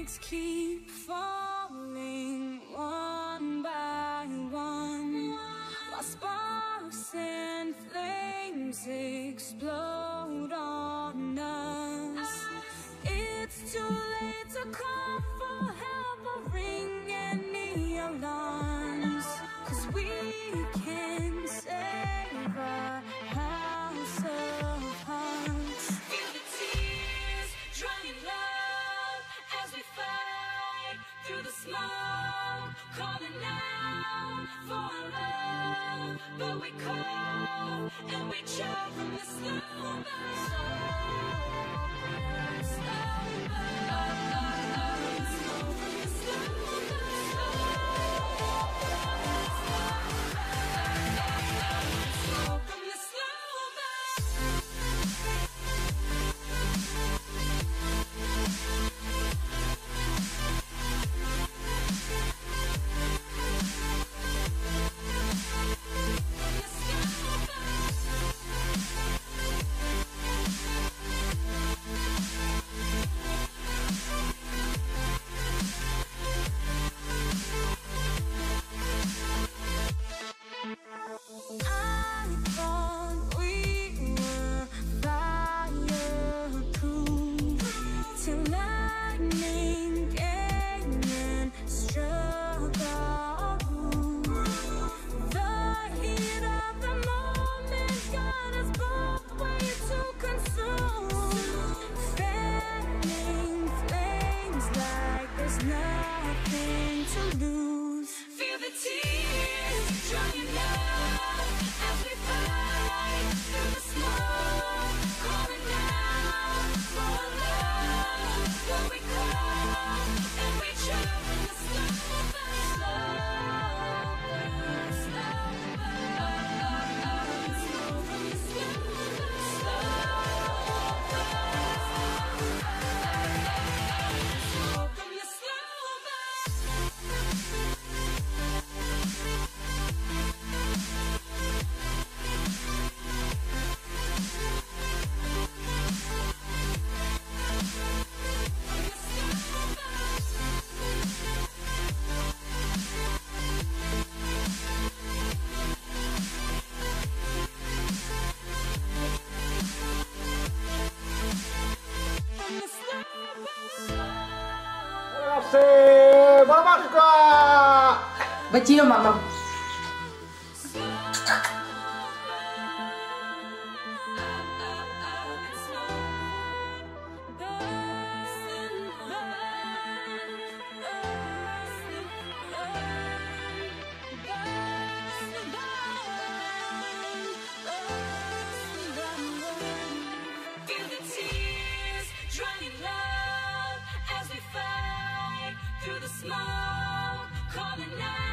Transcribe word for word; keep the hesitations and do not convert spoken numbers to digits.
snowflakes keep falling one by one, while sparks and flames explode on us. It's too late to call for help or ring any alarms, 'cause we can save our house of hearts. Feel the tears drying love as we fight through the smoke, calling out for our love, but we call and we choke from the slow burn. Slow burn, oh, oh, oh, slow from the slow burn. Slow from the slow burn. I thought we were fireproof till lightning came and struck our roof. The heat of the moment got us both way too consumed, fanning flames like there's nothing to lose. Feel the tears drying up as we fight through the smoke, calling out for love, but we call and we choke in the slow burn. Slow burn, slow burn, oh, oh, oh, slow from the slow burn. Slow burn, slow from the slow burn. Terima kasih, Mama Kak. Bacio mama. Feel the tears drying love as we fight through the smoke, calling out